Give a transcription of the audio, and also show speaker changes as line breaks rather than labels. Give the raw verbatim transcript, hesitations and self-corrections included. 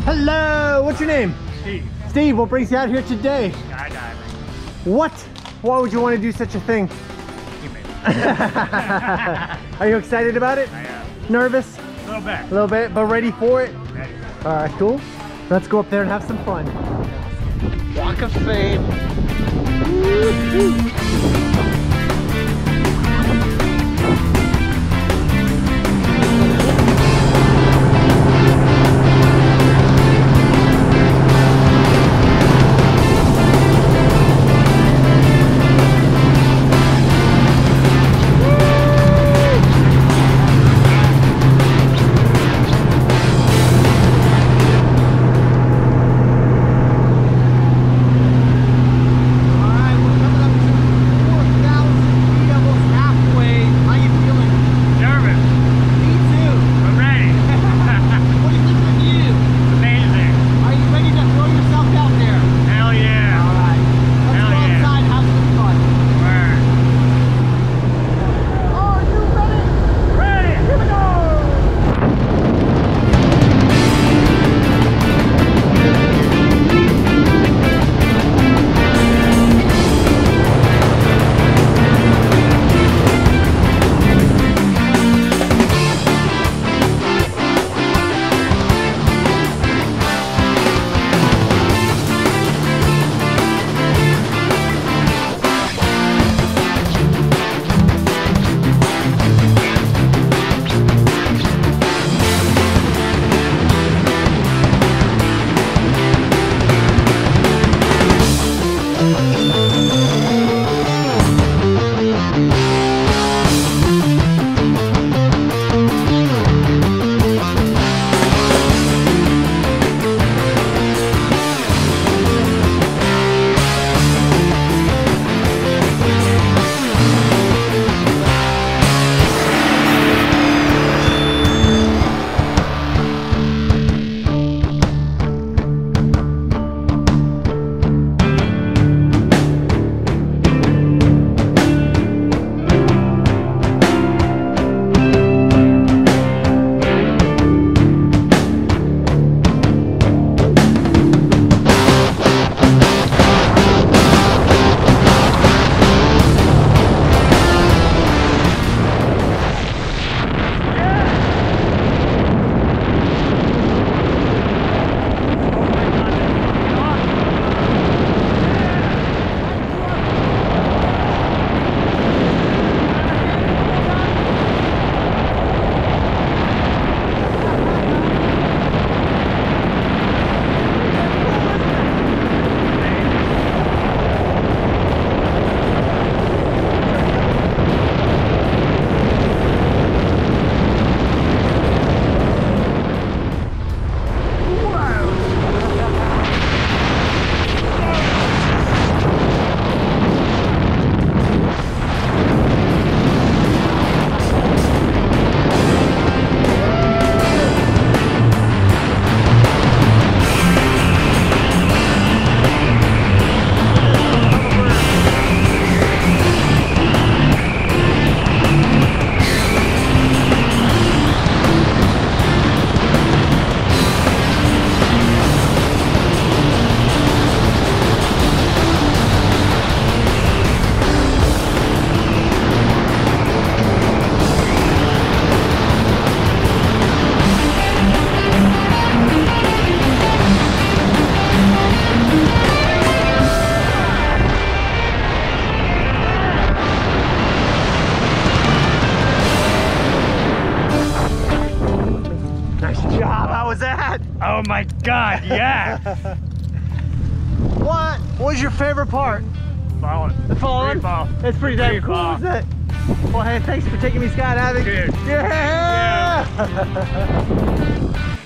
Hello, what's your name?
Steve.
Steve, what brings you out here today?
Skydiving.
What? Why would you want to do such a thing? Are you excited about it?
I am.
Nervous?
A little bit.
A little bit, but ready for it?
Ready.
All right, cool. Let's go up there and have some fun. Walk of Fame. Woo-hoo. Was that?
Oh my God, yeah!
What? What was your favorite part?
Falling.
The falling?
Free fall.
That's pretty damn
Free
cool,
fall.
isn't it? Well, hey, thanks for taking me skydiving.
Dude.
Yeah! yeah.